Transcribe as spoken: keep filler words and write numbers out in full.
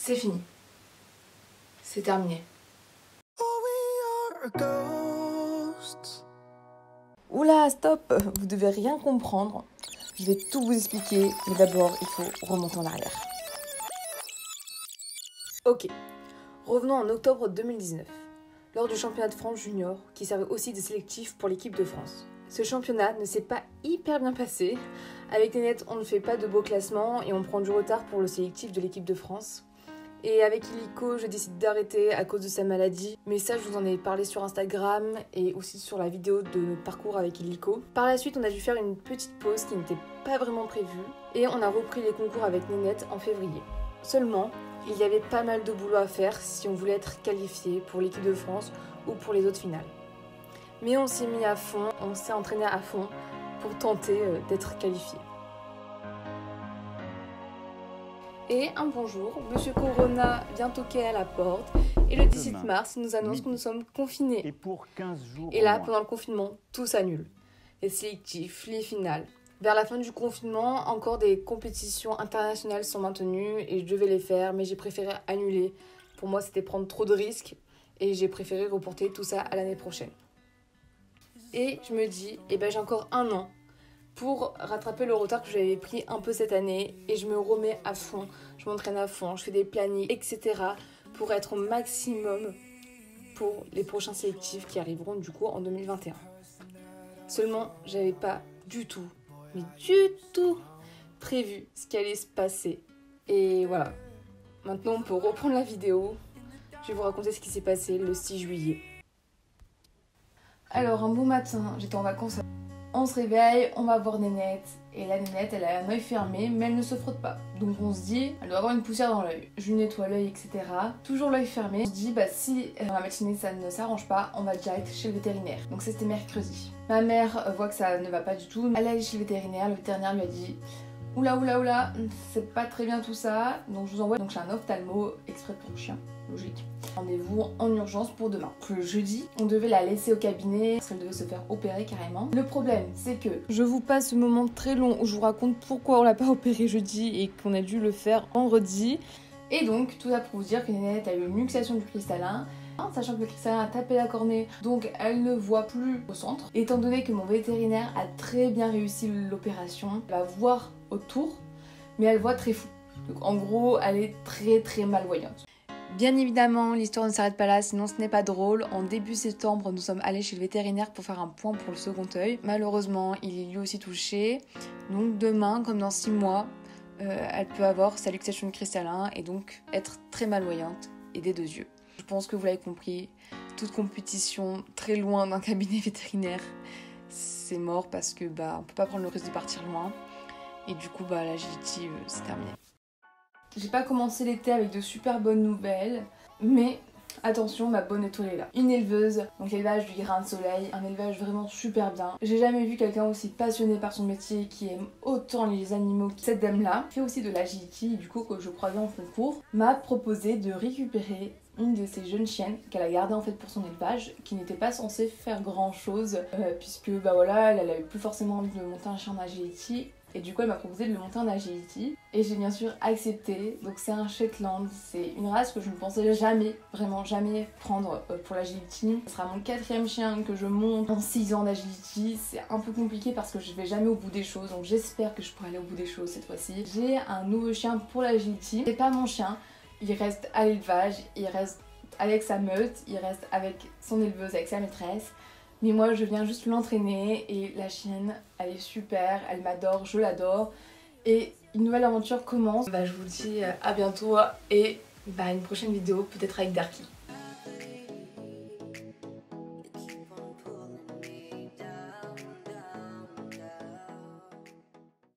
c'est fini. C'est terminé. Oula, stop, vous devez rien comprendre. Je vais tout vous expliquer, mais d'abord, il faut remonter en arrière. Ok, revenons en octobre deux mille dix-neuf, lors du championnat de France junior, qui servait aussi de sélectif pour l'équipe de France. Ce championnat ne s'est pas hyper bien passé. Avec Nénette, on ne fait pas de beau classement et on prend du retard pour le sélectif de l'équipe de France. Et avec Illico, je décide d'arrêter à cause de sa maladie. Mais ça, je vous en ai parlé sur Instagram et aussi sur la vidéo de notre parcours avec Illico. Par la suite, on a dû faire une petite pause qui n'était pas vraiment prévue. Et on a repris les concours avec Nénette en février. Seulement, il y avait pas mal de boulot à faire si on voulait être qualifié pour l'équipe de France ou pour les autres finales. Mais on s'est mis à fond, on s'est entraîné à fond pour tenter d'être qualifié. Et un bon jour, Monsieur Corona vient toquer à la porte et le dix-huit mars, il nous annonce que nous sommes confinés. Et pour quinze jours. Et là, pendant le confinement, tout s'annule. Les sélectifs, les finales. Vers la fin du confinement, encore des compétitions internationales sont maintenues et je devais les faire, mais j'ai préféré annuler. Pour moi, c'était prendre trop de risques et j'ai préféré reporter tout ça à l'année prochaine. Et je me dis, eh ben, j'ai encore un an pour rattraper le retard que j'avais pris un peu cette année et je me remets à fond, je m'entraîne à fond, je fais des plannings, et cetera pour être au maximum pour les prochains sélectifs qui arriveront du coup en deux mille vingt et un. Seulement, j'avais pas du tout, mais du tout prévu ce qui allait se passer. Et voilà, maintenant on peut reprendre la vidéo, je vais vous raconter ce qui s'est passé le six juillet. Alors un beau matin, j'étais en vacances. On se réveille, on va voir Nénette, et la Nénette, elle a un œil fermé, mais elle ne se frotte pas. Donc on se dit, elle doit avoir une poussière dans l'œil. Je lui nettoie l'œil, et cetera. Toujours l'œil fermé. On se dit, bah si dans la matinée ça ne s'arrange pas, on va direct chez le vétérinaire. Donc c'était mercredi. Ma mère voit que ça ne va pas du tout. Elle est allée chez le vétérinaire, le vétérinaire lui a dit, oula oula oula, c'est pas très bien tout ça. Donc je vous envoie donc chez un ophtalmo exprès pour le chien. Logique. Rendez-vous en urgence pour demain. Le jeudi, on devait la laisser au cabinet parce qu'elle devait se faire opérer carrément. Le problème, c'est que je vous passe ce moment très long où je vous raconte pourquoi on l'a pas opéré jeudi et qu'on a dû le faire vendredi. Et donc, tout ça pour vous dire que Nénette a eu une luxation du cristallin, sachant que le cristallin a tapé la cornée, donc elle ne voit plus au centre. Étant donné que mon vétérinaire a très bien réussi l'opération, elle va voir autour, mais elle voit très flou. Donc en gros, elle est très très malvoyante. Bien évidemment, l'histoire ne s'arrête pas là, sinon ce n'est pas drôle. En début septembre, nous sommes allés chez le vétérinaire pour faire un point pour le second œil. Malheureusement, il est lui aussi touché. Donc demain, comme dans six mois, euh, elle peut avoir sa luxation de cristallin et donc être très malvoyante et des deux yeux. Je pense que vous l'avez compris, toute compétition très loin d'un cabinet vétérinaire, c'est mort parce que bah on peut pas prendre le risque de partir loin. Et du coup, bah l'agility, euh, c'est terminé. J'ai pas commencé l'été avec de super bonnes nouvelles, mais attention, ma bonne étoile est là. Une éleveuse, donc élevage du grain de soleil, un élevage vraiment super bien. J'ai jamais vu quelqu'un aussi passionné par son métier, qui aime autant les animaux que cette dame-là. Fait aussi de l'agility, du coup, que je croisais en concours, m'a proposé de récupérer une de ces jeunes chiennes qu'elle a gardée en fait pour son élevage, qui n'était pas censée faire grand chose, euh, puisque bah voilà, elle avait plus forcément envie de monter un chien en agility. Et du coup elle m'a proposé de le monter en agility et j'ai bien sûr accepté. Donc c'est un Shetland, c'est une race que je ne pensais jamais, vraiment jamais prendre pour l'agility. Ce sera mon quatrième chien que je monte en six ans d'agility. C'est un peu compliqué parce que je vais jamais au bout des choses, donc j'espère que je pourrai aller au bout des choses cette fois-ci. J'ai un nouveau chien pour l'agility, c'est pas mon chien, il reste à l'élevage, il reste avec sa meute, il reste avec son éleveuse, avec sa maîtresse. Mais moi je viens juste l'entraîner et la chienne elle est super, elle m'adore, je l'adore. Et une nouvelle aventure commence. Bah, je vous dis à bientôt et bah, une prochaine vidéo peut-être avec Darky.